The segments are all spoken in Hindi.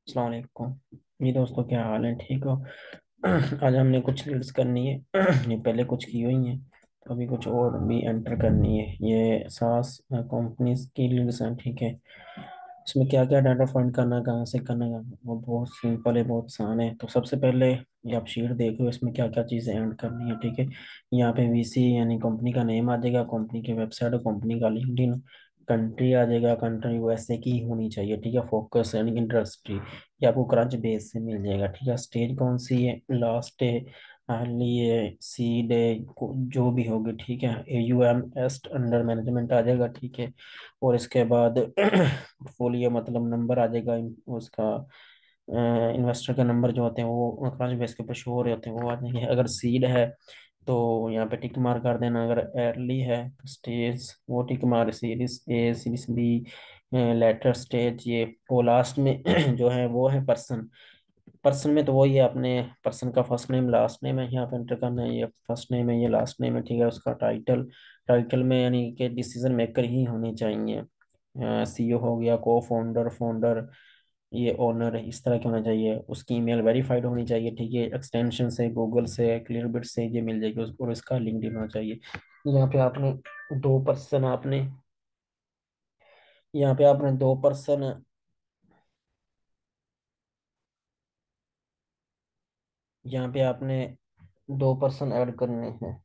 अस्सलाम वालेकुम। ये दोस्तों क्या हाल है, ठीक हो? आज हमने कुछ रील्स करनी है। ये पहले कुछ की हुई हैं, तो अभी कुछ और भी एंटर करनी है। ये सास कंपनीज की रील्स हैं, ठीक है। इसमें क्या क्या डाटा फाइंड करना है, कहाँ से करना है, वो बहुत सिंपल है, बहुत आसान है। तो सबसे पहले ये आप शीट देख लो, इसमें क्या क्या चीज़ें ऐड करनी है, ठीक है। यहाँ पे वीसी यानी कंपनी का नेम आ जाएगा, कंपनी की वेबसाइट, कंपनी का लिंक्डइन, कंट्री आ जाएगा, कंट्री यूएसए की होनी चाहिए, ठीक है। फोकस यानी इंडस्ट्री, ये आपको क्रंच बेस से मिल जाएगा, ठीक है। स्टेज कौन सी है, लास्ट है, अर्ली है, सीड है, जो भी होगी, ठीक है। एयूएम एस्ट अंडर मैनेजमेंट आ जाएगा, ठीक है। और इसके बाद पोर्टफोलियो मतलब नंबर आ जाएगा, उसका इन्वेस्टर के नंबर जो होते हैं वो क्रंच बेस के ऊपर शो हो रहे होते हैं, वो आ जाएंगे। अगर सीड है तो यहाँ पे टिक मार कर देना, अगर अर्ली है तो स्टेज वो टिक मार, series A, series B, later stage ये, वो लास्ट में जो है वो है पर्सन। पर्सन में तो वही है, अपने पर्सन का फर्स्ट नेम लास्ट नेम है, यहाँ पे एंटर करना है। ये फर्स्ट नेम है, ये लास्ट नेम है, ठीक है। उसका टाइटल, टाइटल में यानी कि डिसीजन मेकर ही होने चाहिए। सीईओ हो गया, को फाउंडर, फाउंडर, ये ओनर, इस तरह के होना चाहिए। उसकी ईमेल वेरीफाइड होनी चाहिए, ठीक है। एक्सटेंशन से, गूगल से, क्लियरबिट से ये मिल जाएगी और इसका लिंक्डइन होना चाहिए। यहाँ पे आपने दो पर्सन आपने यहाँ पे आपने दो पर्सन यहाँ पे आपने दो पर्सन ऐड करने हैं।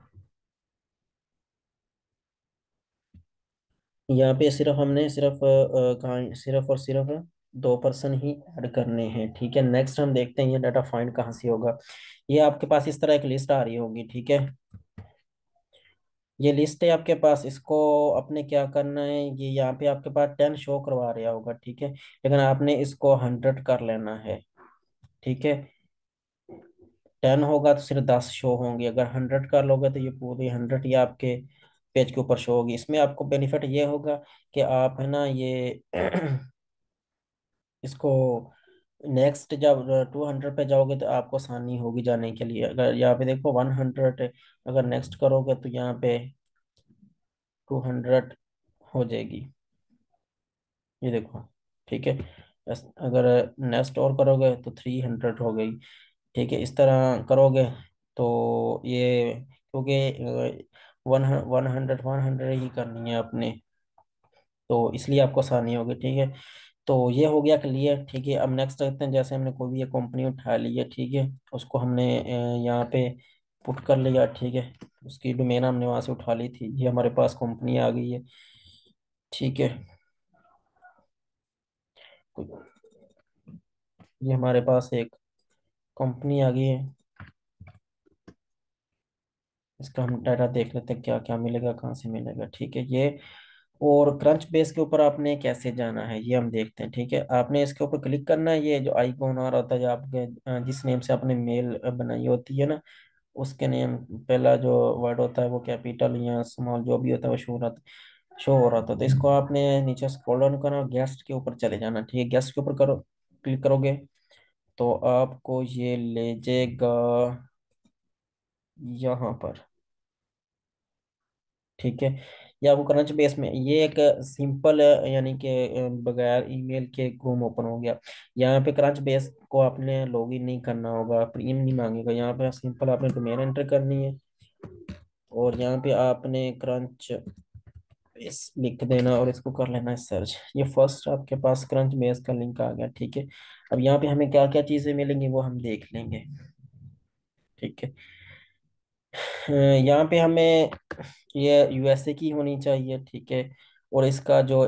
यहाँ पे सिर्फ हमने सिर्फ कहाँ सिर्फ और सिर्फ दो पर्सन ही ऐड करने हैं, ठीक है। नेक्स्ट हम देखते हैं ये डाटा फाइंड कहाँ से होगा। ये आपके पास इस तरह एक लिस्ट आ रही होगी, ठीक है। ये लिस्ट है आपके पास, इसको अपने क्या करना है, ये यहाँ पे आपके पास 10 शो करवा रहा होगा, ठीक है। लेकिन आपने इसको 100 कर लेना है, ठीक है। 10 होगा तो सिर्फ 10 शो होंगे, अगर 100 कर लोगे तो ये पूरी 100 ही आपके पेज के ऊपर शो होगी। इसमें आपको बेनिफिट ये होगा कि आप है ना ये इसको नेक्स्ट जब 200 पे जाओगे तो आपको आसानी होगी जाने के लिए। अगर यहाँ पे देखो 100 है, अगर नेक्स्ट करोगे तो यहाँ पे 200 हो जाएगी, ये देखो, ठीक है। अगर नेक्स्ट और करोगे तो 300 हो गई, ठीक है। इस तरह करोगे तो ये, क्योंकि 100 ही करनी है अपने, तो इसलिए आपको आसानी होगी, ठीक है। तो ये हो गया क्लियर, ठीक है। अब नेक्स्ट देखते हैं, जैसे हमने कोई भी एक कंपनी उठा ली है, ठीक है। उसको हमने यहाँ पे पुट कर लिया, ठीक है। उसकी डोमेन हमने वहां से उठा ली थी, ये हमारे पास कंपनी आ गई है, ठीक है। ये हमारे पास एक कंपनी आ गई है, इसका हम डाटा देख लेते हैं क्या क्या मिलेगा, कहाँ से मिलेगा, ठीक है। ये और क्रंच बेस के ऊपर आपने कैसे जाना है ये हम देखते हैं, ठीक है। आपने इसके ऊपर क्लिक करना है, ये जो आइकॉन आ रहा होता है, जो आपके जिस नेम से आपने मेल बनाई होती है ना, उसके नेम पहला जो वर्ड होता है वो कैपिटल या स्मॉल जो भी होता है वो शो हो रहा था। तो इसको आपने नीचे स्क्रॉल डाउन करना और गेस्ट के ऊपर चले जाना, ठीक है। गेस्ट के ऊपर करो, क्लिक करोगे तो आपको ये ले जाएगा यहाँ पर, ठीक है। या आपको करना चाहिए बेस में, ये एक सिंपल यानी कि बगैर ईमेल के क्रोम ओपन हो गया। यहाँ पे क्रंच बेस को आपने लॉगिन नहीं करना होगा, प्रीमियम नहीं मांगेगा। यहाँ पे सिंपल आपने डोमेन एंटर करनी है और यहाँ पे आपने क्रंच बेस लिख देना और इसको कर लेना है सर्च। ये फर्स्ट आपके पास क्रंच बेस का लिंक आ गया, ठीक है। अब यहाँ पे हमें क्या क्या चीजें मिलेंगी वो हम देख लेंगे, ठीक है। यहाँ पे हमें ये यूएसए की होनी चाहिए, ठीक है। और इसका जो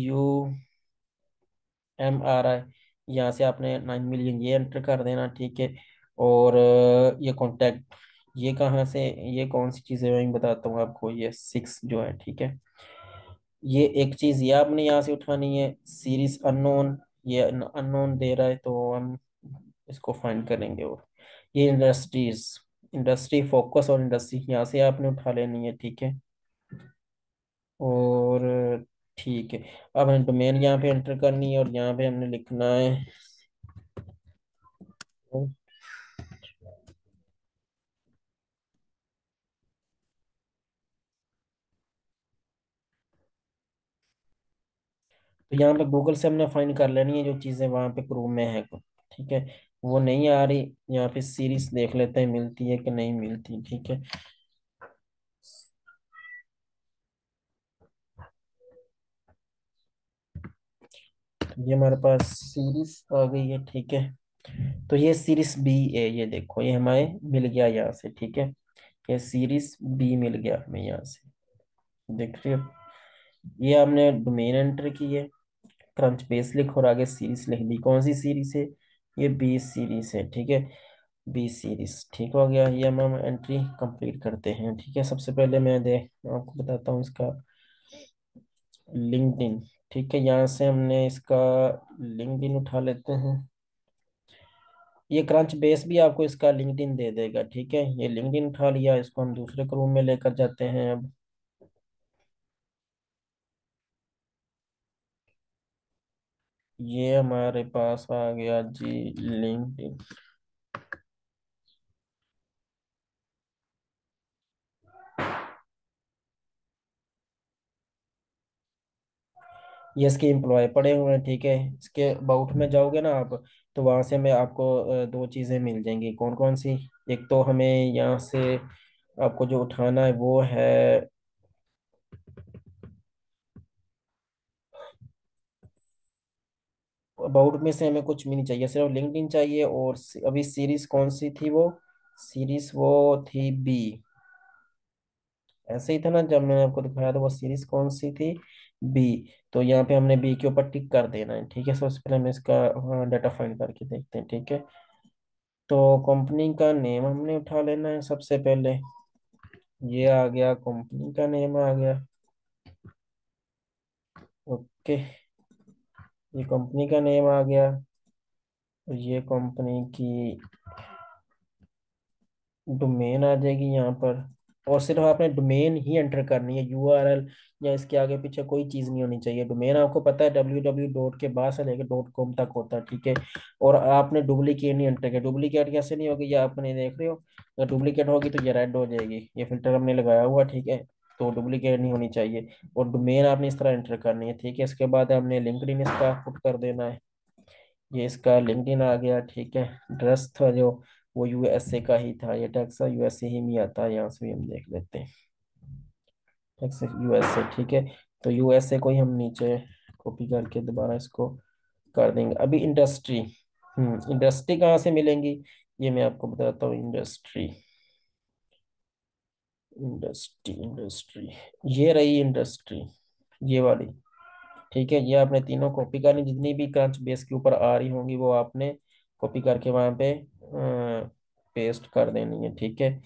AUMR यहाँ से आपने 9 मिलियन ये एंटर कर देना, ठीक है। और ये कॉन्टैक्ट, ये कहाँ से, ये कौन सी चीज़ है मैं बताता हूँ आपको, ये 6 जो है, ठीक है। ये एक चीज़ ये आपने यहाँ से उठानी है, सीरीज अननोन, ये अननोन दे रहा है तो हम इसको फाइंड करेंगे। और ये इंडस्ट्रीज, इंडस्ट्री फोकस और इंडस्ट्री यहाँ से आपने उठा लेनी है, ठीक है। और ठीक है, अब हमें डोमेन यहाँ पे एंटर करनी है और यहाँ पे हमने लिखना है तो यहाँ पे गूगल से हमने फाइंड कर लेनी है जो चीज़ें वहाँ पे क्रोम में है। ठीक है, वो नहीं आ रही, यहाँ पे सीरीज देख लेते हैं मिलती है कि नहीं मिलती। ठीक है, ये हमारे पास सीरीज आ गई है। ठीक है, तो ये सीरीज बी है, ये देखो ये हमें मिल गया यहाँ से। ठीक है, ये सीरीज बी मिल गया हमें यहाँ से, देख रहे हो। ये हमने डोमेन एंटर की है, क्रंच बेस लिख और आगे सीरीज लिख दी। कौन सी सीरीज है? ये बी सीरीज है। ठीक है, बी सीरीज ठीक हो गया। ये हम एंट्री कंप्लीट करते हैं। ठीक है, सबसे पहले मैं आपको बताता हूँ इसका लिंक्डइन। ठीक है, यहाँ से हमने इसका लिंक्डइन उठा लेते हैं। ये क्रंच बेस भी आपको इसका लिंक्डइन दे देगा। ठीक है, ये लिंक्डइन उठा लिया, इसको हम दूसरे रूम में लेकर जाते हैं अब। ये हमारे पास आ गया जी लिंक्डइन। ये इसके एम्प्लॉय पड़े हुए हैं। ठीक है, इसके अबाउट में जाओगे ना आप, तो वहां से हमें आपको दो चीजें मिल जाएंगी। कौन कौन सी? एक तो हमें यहाँ से आपको जो उठाना है वो है, अबाउट में से हमें कुछ भी नहीं चाहिए, सिर्फ लिंक्डइन चाहिए। और अभी सीरीज कौन सी थी वो? सीरीज वो थी बी। ऐसे ही था ना जब मैंने आपको दिखाया था, वो सीरीज कौन सी थी? बी। तो यहाँ पे हमने बी के ऊपर टिक कर देना है। ठीक है, सबसे पहले हम इसका डाटा फाइंड करके देखते हैं। ठीक है, तो कंपनी का नेम हमने उठा लेना है सबसे पहले। ये आ गया, कंपनी का नेम आ गया। ओके, ये कंपनी का नेम आ गया। तो ये कंपनी की डोमेन आ जाएगी यहाँ पर। और सिर्फ आपने डोमेन ही एंटर करनी है, यूआरएल या इसके आगे पीछे कोई चीज़ नहीं होनी चाहिए। डोमेन आपको पता है www डॉट के बाद से लेकर डॉट कॉम तक होता है। ठीक है, और आपने डुप्लीकेट नहीं एंटर किया। डुप्लीकेट कैसे नहीं होगी, ये आपने देख रहे हो। अगर डुप्लीकेट होगी तो ये रेड हो जाएगी, ये फिल्टर हमने लगाया हुआ। ठीक है, तो डुप्लीकेट नहीं होनी चाहिए। और डोमेन आपने इस तरह एंटर करनी है। ठीक है, इसके बाद हमने लिंक्डइन इसका पुट कर देना है। ये इसका लिंक्डइन आ गया। ठीक है, ड्रेस था जो, वो यूएसए का ही था। ये टैक्स यूएसए ही में आता है, यहाँ से भी हम देख लेते हैं। Tax USA. ठीक है, तो यूएसए को ही हम नीचे कॉपी करके दोबारा इसको कर देंगे। अभी इंडस्ट्री, इंडस्ट्री कहाँ से मिलेंगी, ये मैं आपको बताता हूँ। इंडस्ट्री, इंडस्ट्री ये रही इंडस्ट्री, ये वाली। ठीक है, ये आपने तीनों कॉपी करनी, जितनी भी क्रंच बेस के ऊपर आ रही होंगी वो आपने कॉपी करके वहां पे पेस्ट कर देनी है। ठीक है,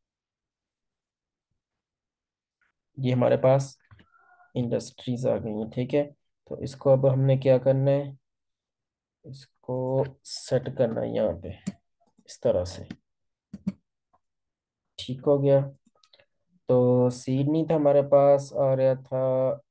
ये हमारे पास इंडस्ट्रीज आ गई हैं। ठीक है, तो इसको अब हमने क्या करना है, इसको सेट करना है यहाँ पे इस तरह से। ठीक हो गया। तो सीडनी था हमारे पास, आ रहा था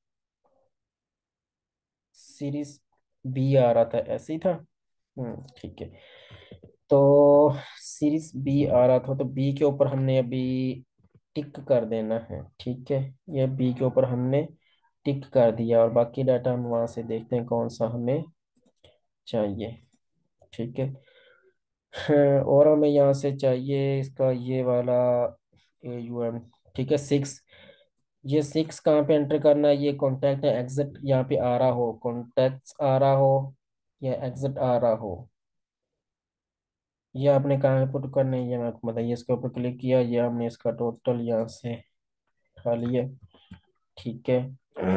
सीरीज बी आ रहा था, ऐसे ही था। ठीक है, तो सीरीज बी आ रहा था, तो बी के ऊपर हमने अभी टिक कर देना है। ठीक है, ये बी के ऊपर हमने टिक कर दिया, और बाकी डाटा हम वहां से देखते हैं कौन सा हमें चाहिए। ठीक है, और हमें यहाँ से चाहिए इसका ये वाला AUM। ठीक है, सिक्स। ये सिक्स कहाँ पे एंटर करना है? ये कॉन्टैक्ट है, एग्जिट यहाँ पे आ रहा हो, कॉन्टैक्ट्स आ रहा हो या एग्जिट आ रहा हो, ये आपने कहाँ पे पुट करना है ये मैं आपको बताइए। इसके ऊपर क्लिक किया, ये हमने इसका टोटल यहाँ से उठा लिया। ठीक है,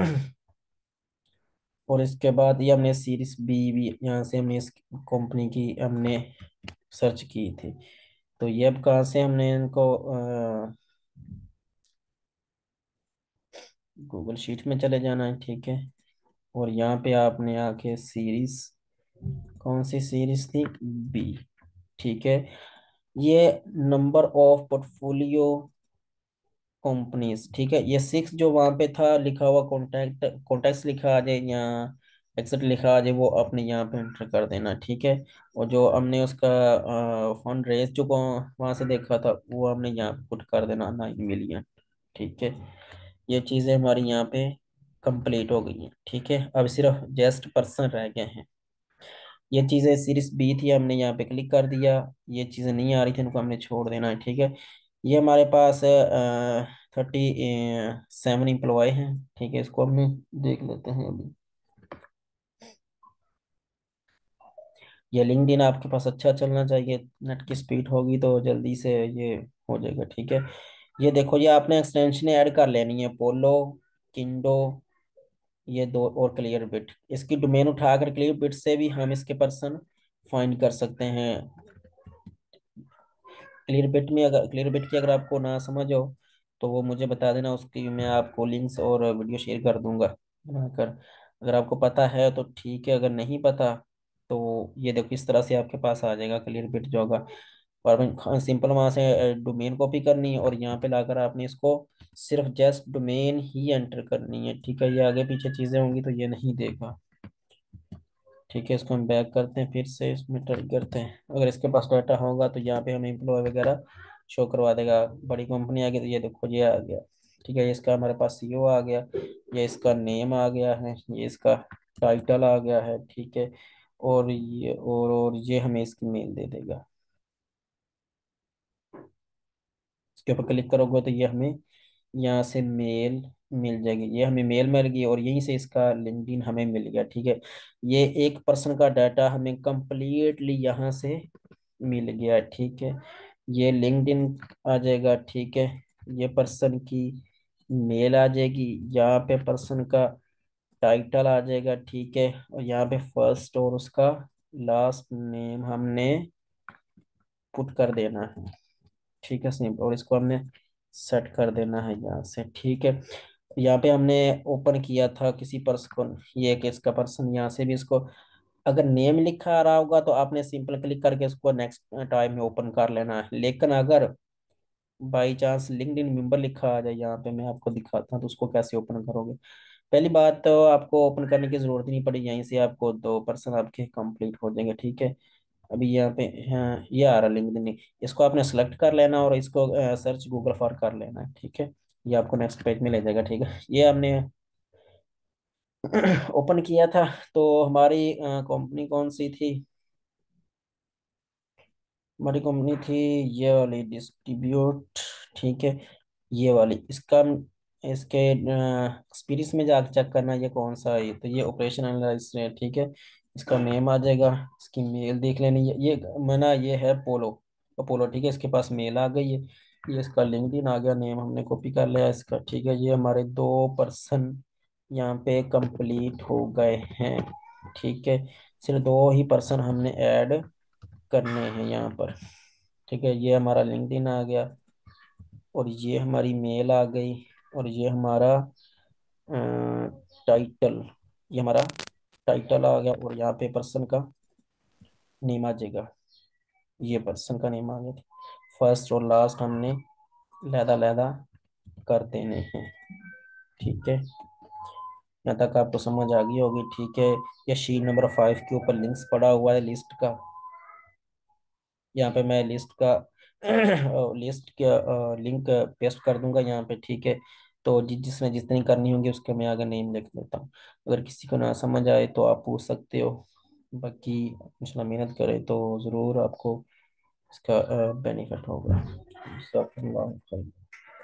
और इसके बाद ये हमने सीरीज बी भी यहाँ से हमने इस कंपनी की हमने सर्च की थी। तो ये अब कहाँ से हमने इनको गूगल शीट में चले जाना है। ठीक है, और यहाँ पे आपने आके सीरीज, कौन सी सीरीज थी? बी। ठीक है, ये नंबर ऑफ पोर्टफोलियो कंपनीज। ठीक है, ये सिक्स जो वहां पे था लिखा हुआ, कॉन्टैक्ट कॉन्टैक्ट्स लिखा आ जाए या एक्सेट लिखा आ जाए, वो अपने यहाँ पे एंटर कर देना। ठीक है, और जो हमने उसका फंड रेज जो वहां से देखा था वो हमने यहाँ पे पुट कर देना, 9 मिलियन। ठीक है, ये चीजें हमारी यहाँ पे कंप्लीट हो गई हैं। ठीक है, अब सिर्फ जस्ट पर्सन रह गए हैं। ये चीज़ें सीरीज बी थी, हमने यहाँ पे क्लिक कर दिया। ये चीज़ें नहीं आ रही थी, इनको हमने छोड़ देना है। ठीक है, ये हमारे पास 37 एम्प्लॉय हैं। ठीक है, इसको हमने देख लेते हैं अभी। ये लिंक्डइन आपके पास अच्छा चलना चाहिए, नेट की स्पीड होगी तो जल्दी से ये हो जाएगा। ठीक है, ये देखो, ये आपने एक्सटेंशन ऐड कर लेनी है, पोलो, किंडो, ये दो, और क्लियर बिट। इसकी डोमेन उठाकर क्लियर बिट से भी हम इसके पर्सन फाइंड कर सकते हैं। क्लियर बिट की अगर आपको ना समझ हो तो वो मुझे बता देना, उसकी मैं आपको लिंक्स और वीडियो शेयर कर दूंगा बनाकर। अगर आपको पता है तो ठीक है, अगर नहीं पता तो ये देखो इस तरह से आपके पास आ जाएगा क्लियर बिट जो होगा। और सिंपल वहां से डोमेन कॉपी करनी है और यहाँ पे लाकर आपने इसको सिर्फ जस्ट डोमेन ही एंटर करनी है। ठीक है, ये आगे पीछे चीजें होंगी तो ये नहीं देगा। ठीक है, इसको हम बैक करते हैं, फिर से इसमें ट्राई करते हैं। अगर इसके पास डाटा होगा तो यहाँ पे हमें एम्प्लॉय वगैरह शो करवा देगा। बड़ी कंपनी आ गई तो ये देखो ये आ गया। ठीक है, ये इसका हमारे पास सीईओ आ गया, ये इसका नेम आ गया है, ये इसका टाइटल आ गया है। ठीक है, और ये और ये हमें इसकी मेल दे देगा। इसके ऊपर क्लिक करोगे तो ये हमें यहाँ से मेल मिल जाएगी। ये हमें मेल मिल गई और यहीं से इसका लिंक्डइन हमें मिल गया। ठीक है, ये एक पर्सन का डाटा हमें कंप्लीटली यहाँ से मिल गया। ठीक है, ये लिंक्डइन आ जाएगा। ठीक है, ये पर्सन की मेल आ जाएगी, यहाँ पे पर्सन का टाइटल आ जाएगा। ठीक है, और यहाँ पे फर्स्ट और उसका लास्ट नेम हमने पुट कर देना है। ठीक है, सिंपल, और इसको हमने सेट कर देना है यहाँ से। ठीक है, यहाँ पे हमने ओपन किया था किसी पर्सन को, ये कि इसका पर्सन, यहाँ से भी इसको अगर नेम लिखा आ रहा होगा तो आपने सिंपल क्लिक करके इसको नेक्स्ट टाइम में ओपन कर लेना है। लेकिन अगर बाई चांस लिंक्डइन मेंबर लिखा आ जाए, यहाँ पे मैं आपको दिखाता हूँ तो उसको कैसे ओपन करोगे। पहली बात तो आपको ओपन करने की जरूरत ही नहीं पड़ी, यहीं से आपको दो पर्सन आपके कंप्लीट हो जाएंगे। ठीक है, अभी यहाँ पे, हाँ ये आ रहा लिंक्डइन, इसको आपने सेलेक्ट कर लेना और इसको सर्च गूगल फॉर कर लेना है। ठीक है, ये आपको नेक्स्ट पेज में ले जाएगा। ठीक है, ये हमने ओपन किया था। तो हमारी कंपनी कौन सी थी? हमारी कंपनी थी ये वाली, डिस्ट्रीब्यूट। ठीक है, ये वाली, इसका इसके एक्सपीरियंस में जाके चेक करना ये कौन सा है। तो ये ऑपरेशन एनालिस्ट है। ठीक है, इसका नेम आ जाएगा, इसकी मेल देख लेनी है। ये मना ये है पोलो, अपोलो। ठीक है, इसके पास मेल आ गई है, ये इसका लिंक्डइन आ गया, नेम हमने कॉपी कर लिया इसका। ठीक है, ये हमारे दो पर्सन यहाँ पे कंप्लीट हो गए हैं। ठीक है, सिर्फ दो ही पर्सन हमने ऐड करने हैं यहाँ पर। ठीक है, ये हमारा लिंक्डइन आ गया और ये हमारी मेल आ गई और ये हमारा टाइटल, ये हमारा टाइटल आ गया और यहाँ पे पर्सन का नेम आ जाएगा। ये पर्सन का नेम आ गया। फर्स्ट और लास्ट हमने लहदा लहदा कर देने हैं। ठीक है, यहाँ तक आपको समझ आ गई होगी। ठीक है, ये शीट नंबर 5 के ऊपर लिंक्स पड़ा हुआ है लिस्ट का। यहाँ पे मैं लिस्ट का लिस्ट का लिंक पेस्ट कर दूंगा यहाँ पे। ठीक है, तो जिसमें जितनी करनी होंगी उसके मैं आगे नेम लिख देता हूँ। अगर किसी को ना समझ आए तो आप पूछ सकते हो। बाकी इंशाल्लाह मेहनत करें तो ज़रूर आपको इसका बेनिफिट होगा।